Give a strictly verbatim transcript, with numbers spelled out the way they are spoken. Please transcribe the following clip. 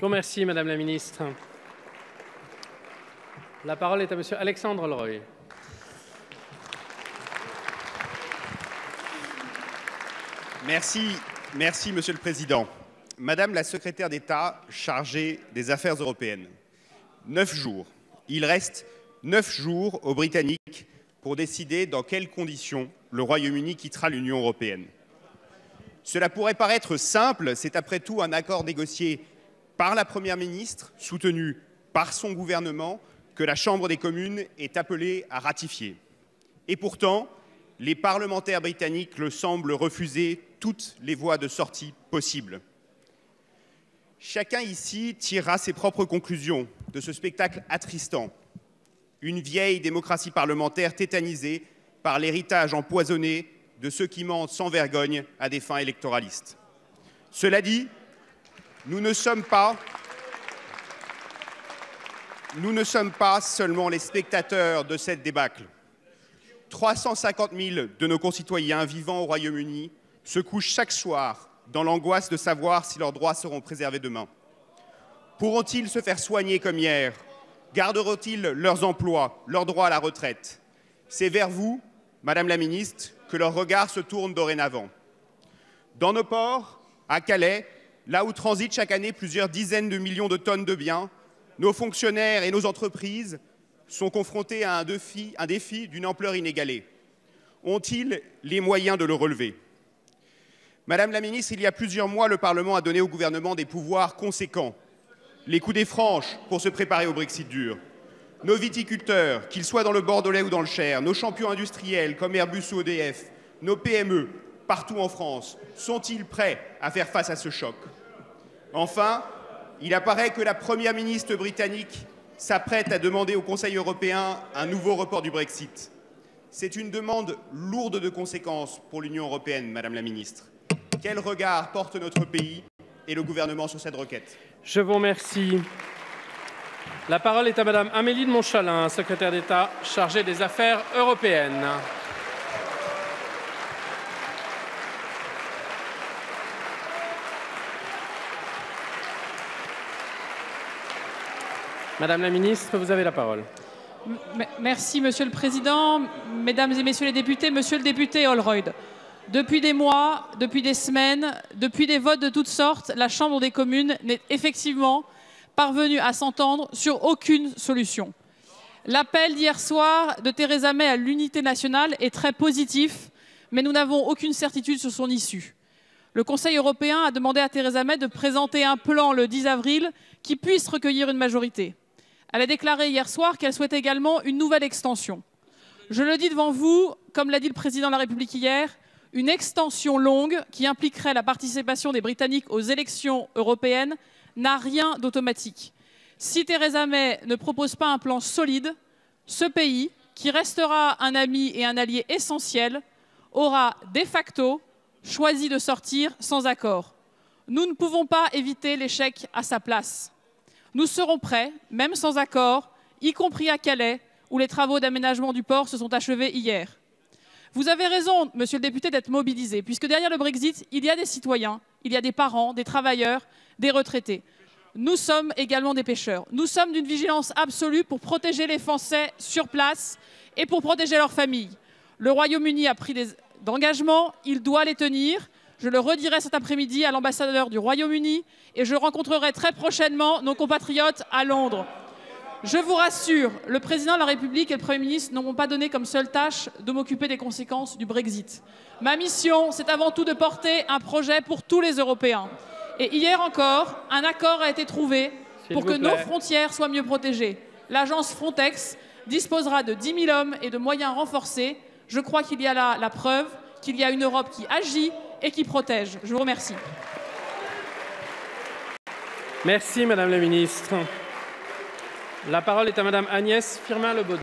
Je vous remercie, Madame la Ministre. La parole est à Monsieur Alexandre Leroy. Merci, merci, Monsieur le Président. Madame la secrétaire d'État chargée des Affaires européennes, neuf jours. Il reste neuf jours aux Britanniques pour décider dans quelles conditions le Royaume-Uni quittera l'Union européenne. Cela pourrait paraître simple, c'est après tout un accord négocié par la Première ministre, soutenu par son gouvernement, que la Chambre des communes est appelée à ratifier. Et pourtant, les parlementaires britanniques le semblent refuser toutes les voies de sortie possibles. Chacun ici tirera ses propres conclusions de ce spectacle attristant. Une vieille démocratie parlementaire tétanisée par l'héritage empoisonné de ceux qui mentent sans vergogne à des fins électoralistes. Cela dit, nous ne sommes pas, nous ne sommes pas seulement les spectateurs de cette débâcle. trois cent cinquante mille de nos concitoyens vivant au Royaume-Uni se couchent chaque soir dans l'angoisse de savoir si leurs droits seront préservés demain. Pourront-ils se faire soigner comme hier? Garderont-ils leurs emplois, leurs droits à la retraite? C'est vers vous, Madame la Ministre, que leur regard se tourne dorénavant. Dans nos ports, à Calais, là où transitent chaque année plusieurs dizaines de millions de tonnes de biens, nos fonctionnaires et nos entreprises sont confrontés à un défi, un défi d'une ampleur inégalée. Ont-ils les moyens de le relever? Madame la Ministre, il y a plusieurs mois, le Parlement a donné au gouvernement des pouvoirs conséquents. Les coudées franches pour se préparer au Brexit dur. Nos viticulteurs, qu'ils soient dans le Bordelais ou dans le Cher, nos champions industriels comme Airbus ou E D F, nos P M E, partout en France, sont-ils prêts à faire face à ce choc? Enfin, il apparaît que la Première ministre britannique s'apprête à demander au Conseil européen un nouveau report du Brexit. C'est une demande lourde de conséquences pour l'Union européenne, Madame la Ministre. Quel regard porte notre pays et le gouvernement sur cette requête? Je vous remercie. La parole est à Madame Amélie de Montchalin, secrétaire d'État chargée des Affaires européennes. Madame la Ministre, vous avez la parole. Merci, Monsieur le Président. Mesdames et Messieurs les députés, Monsieur le député Holroyd, depuis des mois, depuis des semaines, depuis des votes de toutes sortes, la Chambre des communes n'est effectivement parvenue à s'entendre sur aucune solution. L'appel d'hier soir de Theresa May à l'unité nationale est très positif, mais nous n'avons aucune certitude sur son issue. Le Conseil européen a demandé à Theresa May de présenter un plan le dix avril qui puisse recueillir une majorité. Elle a déclaré hier soir qu'elle souhaite également une nouvelle extension. Je le dis devant vous, comme l'a dit le Président de la République hier, une extension longue qui impliquerait la participation des Britanniques aux élections européennes n'a rien d'automatique. Si Theresa May ne propose pas un plan solide, ce pays, qui restera un ami et un allié essentiel, aura de facto choisi de sortir sans accord. Nous ne pouvons pas éviter l'échec à sa place. Nous serons prêts, même sans accord, y compris à Calais, où les travaux d'aménagement du port se sont achevés hier. Vous avez raison, Monsieur le député, d'être mobilisé, puisque derrière le Brexit, il y a des citoyens, il y a des parents, des travailleurs, des retraités. Nous sommes également des pêcheurs. Nous sommes d'une vigilance absolue pour protéger les Français sur place et pour protéger leurs familles. Le Royaume-Uni a pris des engagements, il doit les tenir. Je le redirai cet après-midi à l'ambassadeur du Royaume-Uni et je rencontrerai très prochainement nos compatriotes à Londres. Je vous rassure, le Président de la République et le Premier ministre n'ont pas donné comme seule tâche de m'occuper des conséquences du Brexit. Ma mission, c'est avant tout de porter un projet pour tous les Européens. Et hier encore, un accord a été trouvé pour que nos frontières soient mieux protégées. L'agence Frontex disposera de dix mille hommes et de moyens renforcés. Je crois qu'il y a là la preuve qu'il y a une Europe qui agit et qui protège. Je vous remercie. Merci, Madame la Ministre. La parole est à Madame Agnès Firmin-Lebaudin.